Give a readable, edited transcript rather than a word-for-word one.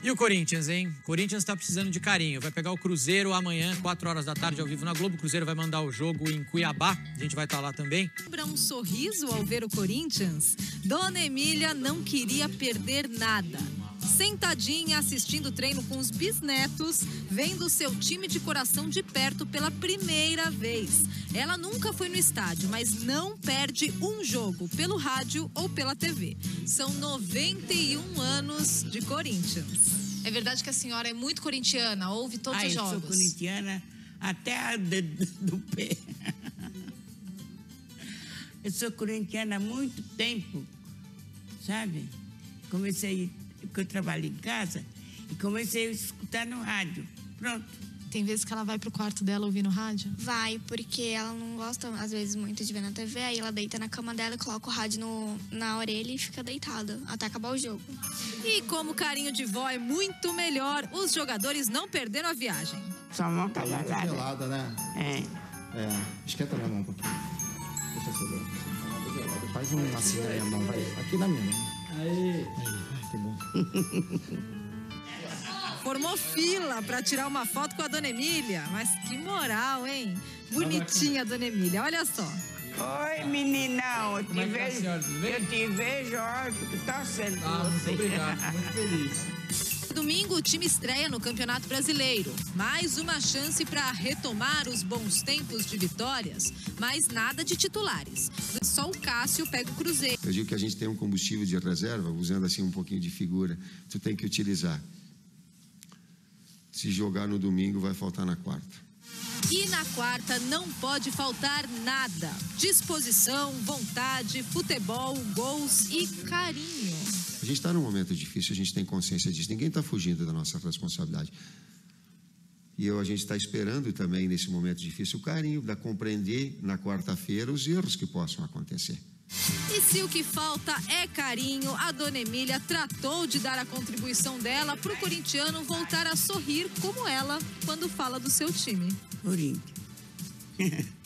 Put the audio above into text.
E o Corinthians, hein? O Corinthians tá precisando de carinho. Vai pegar o Cruzeiro amanhã, 4 horas da tarde, ao vivo na Globo. O Cruzeiro vai mandar o jogo em Cuiabá. A gente vai estar lá também. Lembra um sorriso ao ver o Corinthians? Dona Emília não queria perder nada. Sentadinha, assistindo o treino com os bisnetos, vendo seu time de coração de perto pela primeira vez. Ela nunca foi no estádio, mas não perde um jogo, pelo rádio ou pela TV. São 91 anos de Corinthians. É verdade que a senhora é muito corintiana, ouve todos os jogos. Eu sou corintiana até a dedo do pé. Eu sou corintiana há muito tempo, sabe? Comecei, porque eu trabalho em casa, e comecei a escutar no rádio. Pronto. Tem vezes que ela vai pro quarto dela ouvir no rádio? Vai, porque ela não gosta, às vezes, muito de ver na TV. Aí ela deita na cama dela e coloca o rádio na orelha e fica deitada até acabar o jogo. E como o carinho de vó é muito melhor, os jogadores não perderam a viagem. Sua mão tá Muito gelada. gelada, né? É. Esquenta minha mão um pouquinho. Deixa eu saber. Faz assim na minha mão, vai. Aqui na minha mão. Aí, que bom. Formou fila para tirar uma foto com a Dona Emília. Mas que moral, hein? Bonitinha a Dona Emília, olha só. Oi, meninão. Eu te é que tá, vejo, senhora? Tudo bem? eu te vejo, ó, eu fico torcendo por Muito você. obrigado, muito feliz. Domingo, o time estreia no Campeonato Brasileiro. Mais uma chance para retomar os bons tempos de vitórias, mas nada de titulares. Só o Cássio pega o Cruzeiro. Eu digo que a gente tem um combustível de reserva, usando assim um pouquinho de figura, tu tem que utilizar. Se jogar no domingo, vai faltar na quarta. E na quarta não pode faltar nada. Disposição, vontade, futebol, gols e carinho. A gente está num momento difícil, a gente tem consciência disso. Ninguém está fugindo da nossa responsabilidade. E a gente está esperando também, nesse momento difícil, o carinho, da compreender na quarta-feira os erros que possam acontecer. E se o que falta é carinho, a Dona Emília tratou de dar a contribuição dela para o corintiano voltar a sorrir como ela quando fala do seu time. Corinthians.